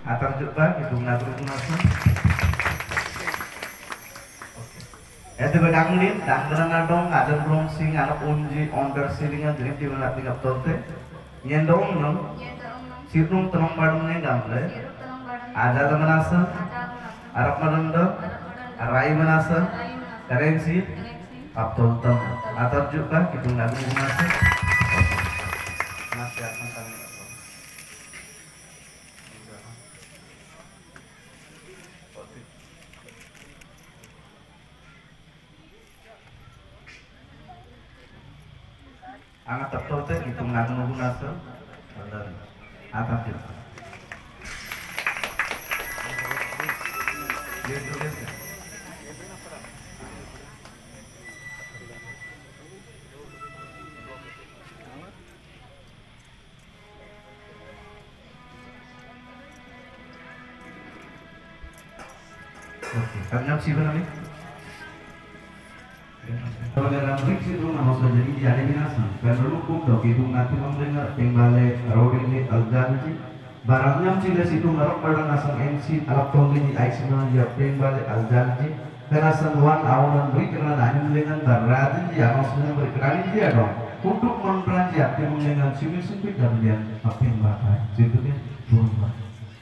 atar juga hidung natur nasa. Itu bedangin, dangdang adong, ada belum sing, anak unji, onder silingan, jadi di mana tinggal tote, nyendong nom, sirung tenong badungnya gamble, ada teman asa, Arab madanda, arai manasa, karensi, abdul tem, atar juga hidung natur nasa. Masih akan kami Angat tertol teh itu nanggung nasa, dan atas itu. Oke, kami siapa nih? Kalau dalam fiksi itu nama sudah jadi jadi binasa. Karena hukum dok itu nanti mendengar pengbalik rolling it aljanji. Barangnya jika situ ngarok pada nasang MC alat tongli di aisyah dia pengbalik aljanji. Karena senuan awalan beri karena nanya dengan baradi dia maksudnya berkerani dia dong. Untuk memberanjak hati dengan sini sempit dan dia apa yang bakal. Situ dia berubah.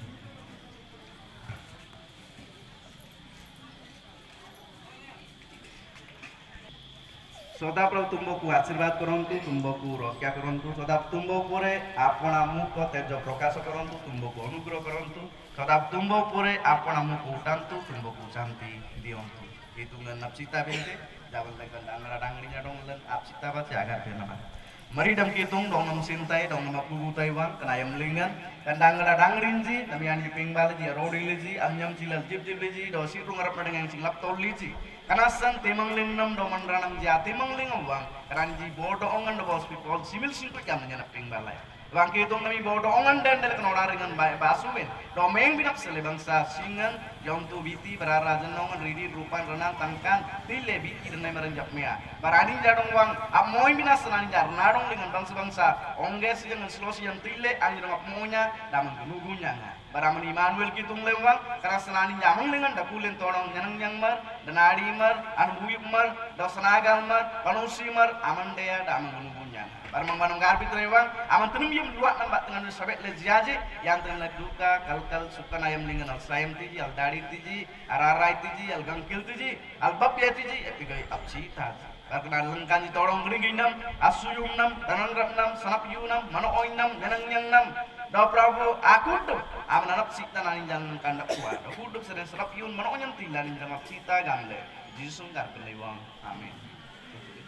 Sodap lo tumboku आशीर्वाद करंतु तुंबकु रक्षा करंतु सदाप तुंबोपुरे आपना मुख तेज प्रकाश करंतु तुंबकु अनुग्रह करंतु सदाप तुंबोपुरे आपना मुख उठांतु तुंबकु शांति दियंतु हिtungan napsita bente dapat tekan dangara dangrinya dong len apsita baca agar kenapa mari dam kitung dong nam sintai dong nam pugu taiwan kena ayam lingan dan dangara dangrinji nami andi pingbal ji rodi liji amnyam cilal jip jip liji dosi rung arap dengan cilap tol liji karena san timang lingnam do manranam jati mangling awang karanji bodo ongan do bos people simil simple kamanya na pingbal Bang kitong nami bodo ongan dan dari kenora dengan baik basuin. Domeng binap sele bangsa singan jom tu biti berarajan nongan ridi rupan renang tangkan tile biti dan nai merenjak mea. Barani jadong wang amoy binas senani jar nadong dengan bangsa-bangsa ongges yang slosi yang tile anjir amoynya daman genugunya. Baramani Manuel kitung lewang karena senani nyamang dengan dakulin tolong nyanang yang mar dan adi mar anu buyuk mar dosanagal mar panusi mar amandea daman genugunya. Barang manong garbit rewang aman tenum yum dua nampak dengan sabet leziaje yang tengah duka kal suka ayam lingan al sayam tiji al dari tiji ararai tiji al gangkil tiji al babya tiji epigai apsita karena lengkan di tolong gering nam asuyum nam tanan rap nam sanap yunam mano oin nam nenang yang nam do prabu aku tuh aman anap sita nani jangan kandak kuat aku tuh sedang sanap yun mano oin tilan jangan apsita gamle jisung garbit rewang amin